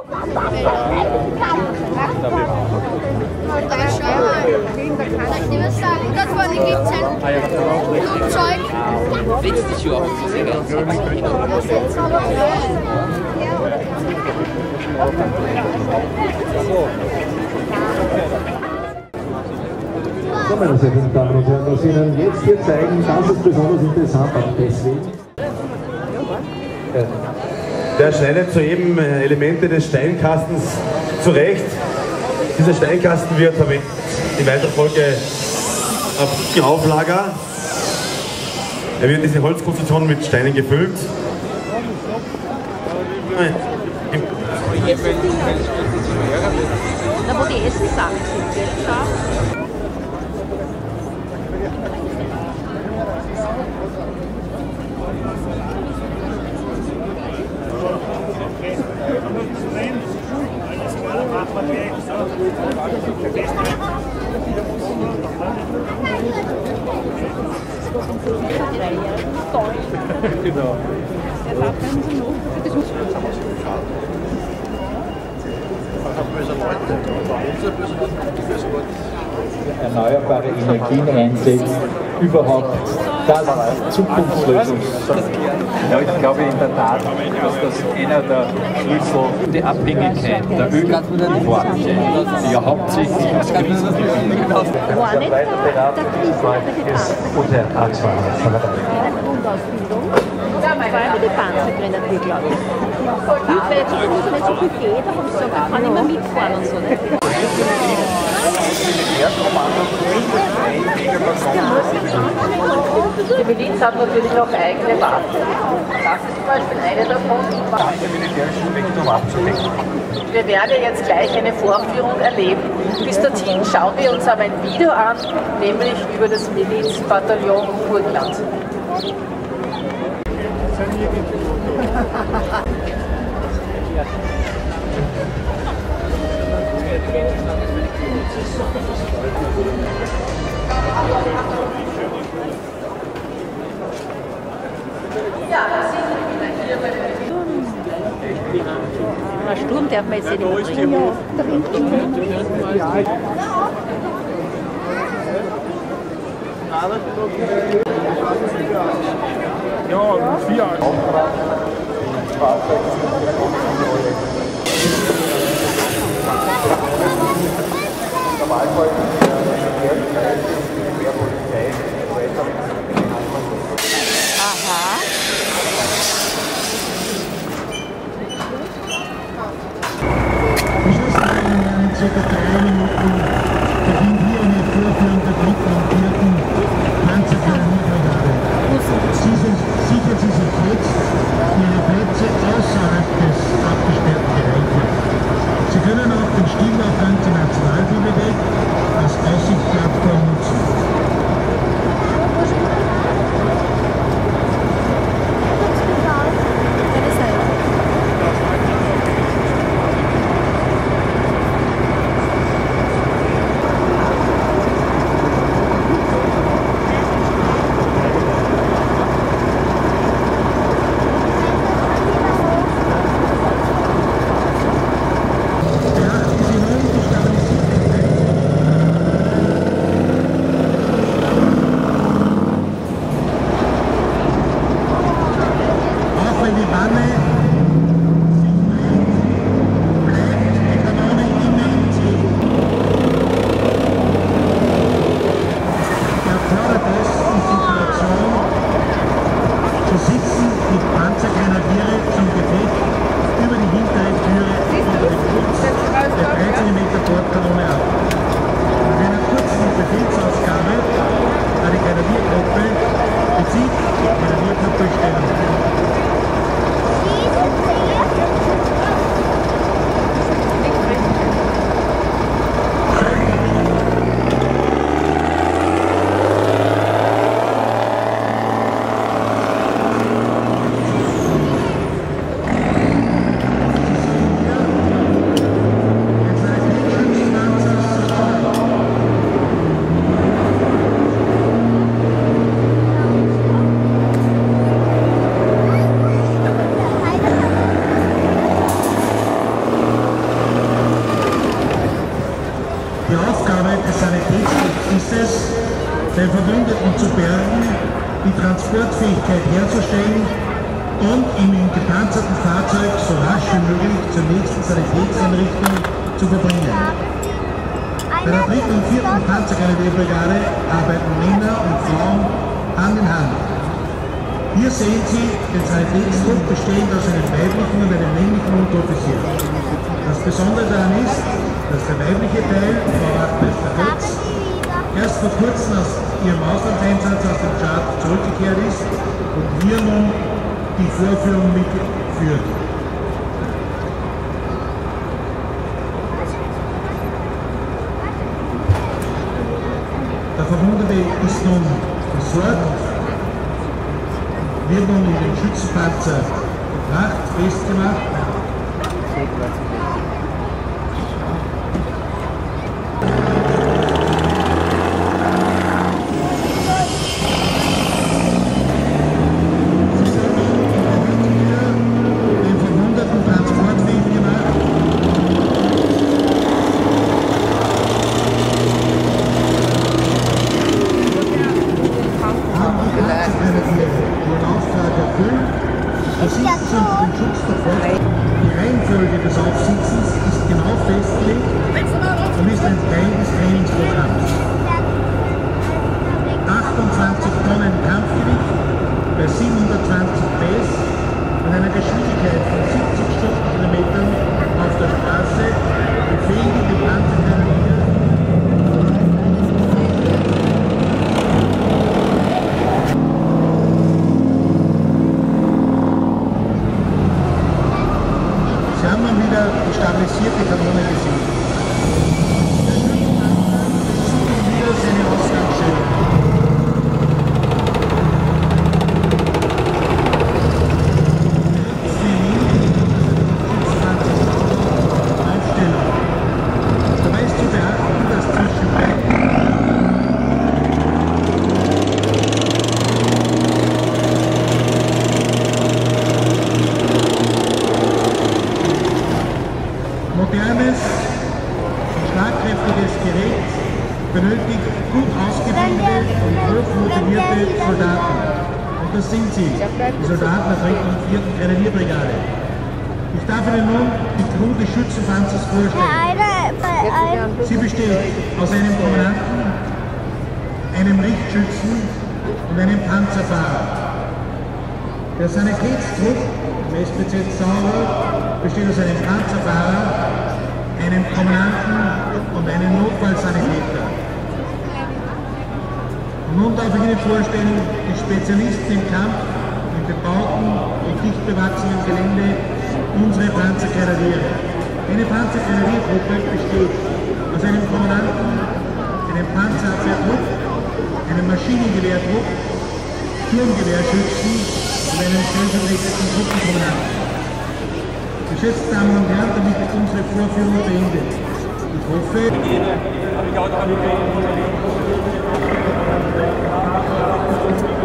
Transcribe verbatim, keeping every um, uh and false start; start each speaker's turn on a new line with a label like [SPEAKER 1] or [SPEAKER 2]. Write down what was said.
[SPEAKER 1] Da vorne gibt es ein Flugzeug.
[SPEAKER 2] Letztes Jahr haben sie sehr
[SPEAKER 3] So, meine sehr verehrten Damen und Herren, was ich Ihnen jetzt hier zeigen, das ist besonders interessant, auch deswegen.
[SPEAKER 4] Der schneidet soeben Elemente des Steinkastens zurecht. Dieser Steinkasten wird verwendet in weiterer Folge auf Auflager. Er wird diese Holzkonstruktion mit Steinen gefüllt.
[SPEAKER 1] Da wo die Essenssachen sind, jetzt da.
[SPEAKER 3] Genau. Erneuerbare Energien einsetzt, überhaupt das Zukunftslösung.
[SPEAKER 5] Ja, ich glaube in der Tat, dass das einer der Schlüssel die Abhängigkeit der Ölvorkommen, die ja hauptsächlich aus Krisengebieten
[SPEAKER 1] War nicht der, der
[SPEAKER 3] Untertagsfahrer.
[SPEAKER 1] vor allem die Panzergrenadier, glaube ich. Gut, weil jetzt so nicht so viel geht, da haben sie gesagt, man kann immer mitfahren und so. Ne?
[SPEAKER 6] Die Miliz hat natürlich auch eigene Waffen. Das ist zum Beispiel eine davon. Wir werden jetzt gleich eine Vorführung erleben. Bis dorthin schauen wir uns aber ein Video an, nämlich über das Milizbataillon Burgenland. Ja, da sind wir wieder hier bei der
[SPEAKER 1] Ein Sturm darf man jetzt nicht mehr bringen.
[SPEAKER 7] Ja, vier.
[SPEAKER 1] Aha.
[SPEAKER 8] Circa drei Minuten beginnt hier eine Vorführung der dritten und vierten Panzergrenadierbrigade. Sie sind, sichern Sie sich jetzt Ihre Plätze außerhalb des abgesperrten Bereiches. Sie können auch den Stillaufgang zur Nationalbibliothek als Aussichtsplattform nutzen. Transportfähigkeit herzustellen und ihn im gepanzerten Fahrzeug so rasch wie möglich zur nächsten Sanitätseinrichtung zu verbringen. Bei der dritten und vierten Panzergrenadierbrigade arbeiten Männer und Frauen Hand in Hand. Hier sehen Sie den Sanitätstrupp bestehend aus einem weiblichen und einem männlichen Unteroffizier. Das Besondere daran ist, dass der weibliche Teil, Frau Wachtmeister Götz, erst vor kurzem aus ihrem Auslandseinsatz aus dem Tschad zurückgekehrt ist und hier nun die Vorführung mitführt. Der Verwundete ist nun versorgt, wird nun in den Schützenpanzer gebracht, festgemacht. Den Verwundeten transportfähig gemacht. Die Reihenfolge des Aufsitzens ist genau festgelegt und ist ein Teil des Trainingsprogramms. achtundzwanzig Tonnen Kampfgewicht bei siebenhundertzwanzig P S und einer Geschwindigkeit von siebzig Stundenkilometern auf der Straße befähigen die Panzergrenadier die stabilisierte Kanone gesehen. Suchen wieder seine Ausgangsstelle. Einstellung. Dabei ist zu beachten, dass zwischen modernes, schlagkräftiges Gerät benötigt gut ausgebildete und hochmotivierte Soldaten. Und das sind sie, die Soldaten der dritten und vierten Grenadierbrigade. Ich darf Ihnen nun die Crew des Schützenpanzers vorstellen. Sie besteht aus einem Kommandanten, einem Richtschützen und einem Panzerfahrer. Der Sanitätstrupp im S P Z Sauerland besteht aus einem Panzerfahrer, einem Kommandanten und einem Notfallsanitäter. Und nun darf ich Ihnen vorstellen, die Spezialisten im Kampf, im bebauten und dicht bewachsenen Gelände, unsere Panzergrenadiere. Eine Panzergrenadiergruppe besteht aus einem Kommandanten, einem Panzerabwehrtrupp, einem Maschinengewehrtrupp, Sturmgewehrschützen und einem stellvertretenden Truppenkommandanten. Geschätzte Damen und Herren, damit ist unsere Vorführung beendet. Ich hoffe,